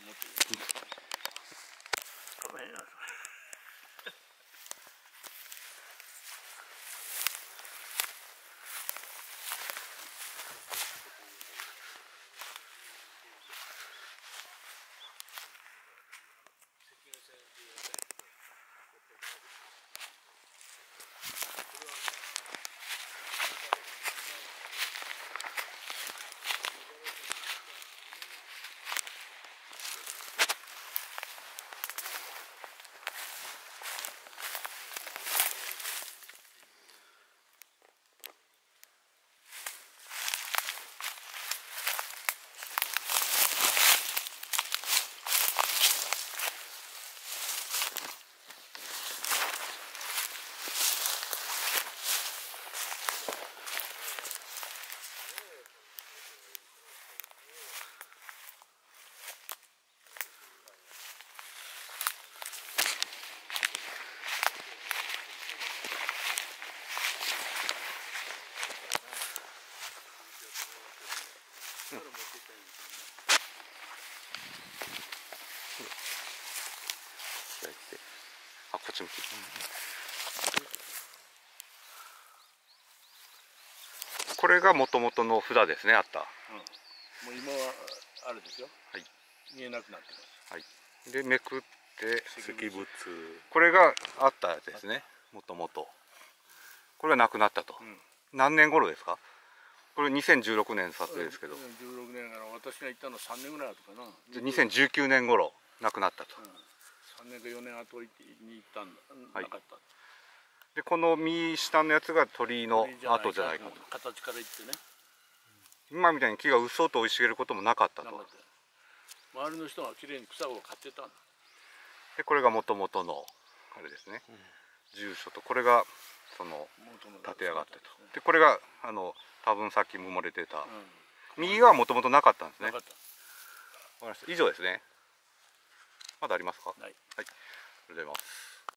ごめんなさい。 あ、こっち向き。これがもともとの札ですね、あった。 もう今はあれですよ。 はい。 見えなくなってます。 はい。でめくって石仏。 これがあったやつですね。もともと。これがなくなったと。何年頃ですか？これ2016年撮影ですけど。 16年から私が行ったの3年ぐらい後かな。 2019年頃なくなったと。 3年か4年後に行ったんだ。なかった。 でこの右下のやつが鳥居の跡じゃないかと。 形から言ってね。 今みたいに木がうっそうと生い茂ることもなかったと。 周りの人がきれいに草を刈ってたんだ。 でこれがもともとのあれですね。住所とこれがその建て上がってと。でこれが多分さっき埋もれてた。右はもともとなかったんですね。わかりました。以上ですね。まだありますか？ はい。 ありがとうございます。